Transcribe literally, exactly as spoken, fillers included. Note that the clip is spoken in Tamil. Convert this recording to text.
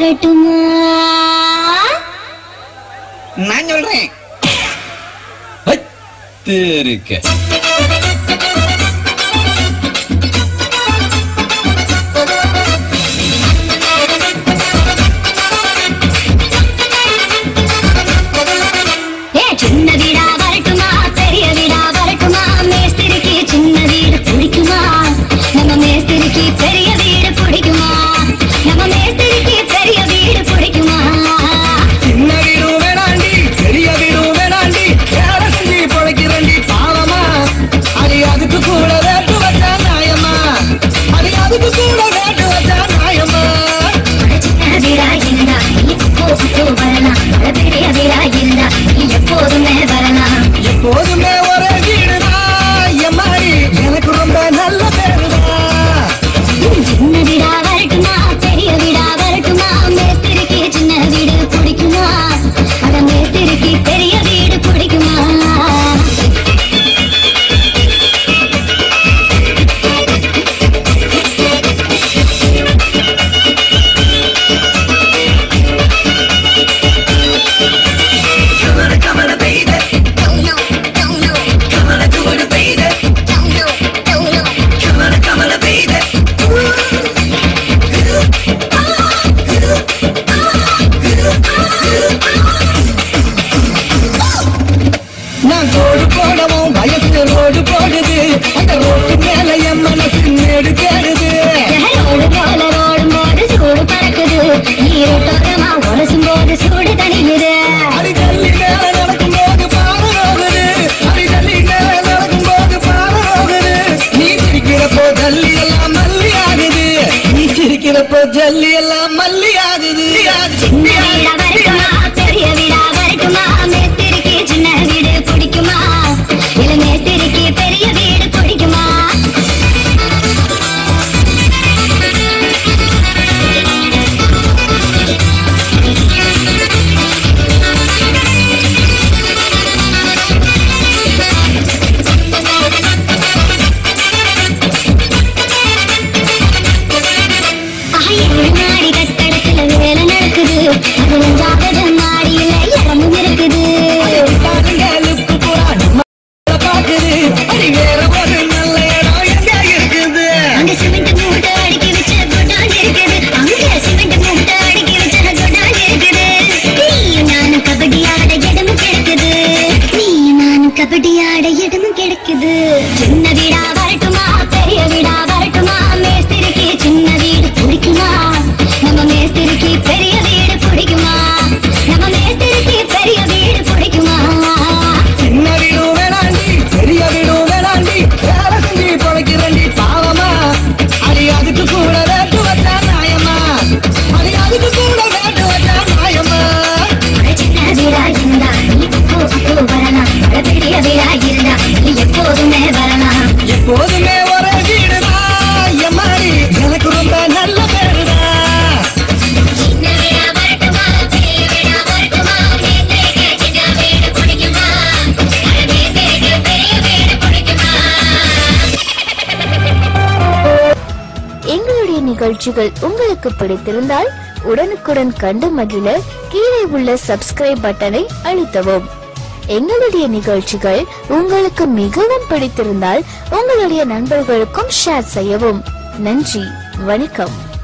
வரட்டுமா? நான் சொல்றேன். சின்ன வீடா வரட்டுமா, பெரிய வீடா வரட்டுமா, மேஸ்திரிக்கு சின்ன வீடு பிடிக்குமா, நம்ம மேஸ்திரிக்கு பெரிய வீடு பிடிக்குமா, நம்ம மேஸ்திரிக்கு பெரிய வீடு பிடிக்குமா? சின்ன வீடும் வேணாண்டி, பெரிய வீடும் வேணாண்டி, வேலை செஞ்சு பொழைக்கிறண்டி பாவமா, அது அதுக்கு கூட வேட்டு வச்சா நியாயமா, அது அதுக்கு கூட வேட்டு வச்சா நியாயமா? சின்ன வீடா இருந்தா நீ எப்போது வரலாம், பெரிய வீடா இருந்தா நீ எப்போதுமே வரலாம். எப்போதுமே ஒரே வீடுதான் எம்மாடி, எனக்கு ரொம்ப நல்ல பேருதான். சின்ன வீடா வரட்டுமா, பெரிய வீடா வரட்டுமா, மேஸ்திரிக்கு சின்ன வீடு பிடிக்குமா, அட மேஸ்திரிக்கு பெரிய வீடு பிடிக்குமா? நான் கோடு போடவும் வயசு ரோடு போடுது, அந்த ரோடு மேல என் மனசு மேடு கேடுது. ரோடு போல ரோடும் போது சூடு பறக்குது, ஈரோட்டோரமா உரசும் போது சூடு தணியுது. அடிதள்ளி மேல நடக்கும் போது பாரு ரோகுது, அடிதள்ளி மேல நடக்கும் போது பாரு ரோகுது. நீ சிரிக்கிறப்போ ஜல்லி எல்லாம் மல்லி ஆகுது, நீ சிரிக்கிறப்போ ஜல்லி எல்லாம் மல்லி ஆகுது. சின்ன வீடா வரட்டுமா, பெரிய வீடா வரட்டுமா, மேஸ்திரிக்கு சின்ன வீடு பிடிக்குமா, இல்ல மேஸ்திரிக்கு பெரிய வீடு பிடிக்குமா? மாடி கட்டடத்துல வேலை நடக்குது, அது அஞ்சாவது மாடியில இடமும் இருக்குது. பாருங்களுக்கு பூரா நம்ம பாக்குது, அது வேற ஒரு நல்ல இடம் எங்க இருக்குது? அங்க சிமெண்ட் மூட்டை அடுக்கி வச்ச குடான் இருக்குது, அங்க சிமெண்ட் மூட்டை அடுக்கி வச்ச குடான் இருக்குது. நீ நானும் கபடி ஆட இடமும் கிடைக்குது, நீ நானும் கபடி ஆட இடமும் கிடைக்குது. சின்ன வீடா வரட்டுமா, பெரிய வீடா வரட்டுமா, மேஸ்திரிக்கு சின்ன வீடு பிடிக்குமா, நம்ம மேஸ்திரிக்கு பெரிய வீடு பிடிக்குமா, நம்ம மேஸ்திரிக்கு பெரிய வீடு பிடிக்குமா? சின்ன வீடும் வேணாண்டி, பெரிய வீடும் வேணாண்டி, வேலை செஞ்சு பொழைக்கிறண்டி பாவமா, அது அதுக்கு கூட வேட்டு வச்சா நியாயமா, அது அதுக்கு கூட வேட்டு வச்சா நியாயமா? சின்ன வீடா இருந்தா நீ எப்போது வரலாம், பெரிய வீடா இருந்தா நீ எப்போதுமே வரலாம். எப்போதுமே ஒரே வீடுதான் எம்மாடி, எனக்கு ரொம்ப நல்ல பேருதான். சின்ன வீடா வரட்டுமா, பெரிய வீடா வரட்டுமா, மேஸ்திரிக்கு சின்ன வீடு பிடிக்குமா, அட மேஸ்திரிக்கு பெரிய வீடு பிடிக்குமா? எங்களுடைய நிகழ்ச்சிகள் உங்களுக்கு பிடித்திருந்தால் உடனுக்குடன் கண்டு மகிழ கீழே உள்ள சப்ஸ்கிரைப் பட்டனை அழுத்தவும். எங்களுடைய நிகழ்ச்சிகள் உங்களுக்கு மிகவும் பிடித்திருந்தால் உங்களுடைய நண்பர்களுக்கும் ஷேர் செய்யவும். நன்றி, வணக்கம்.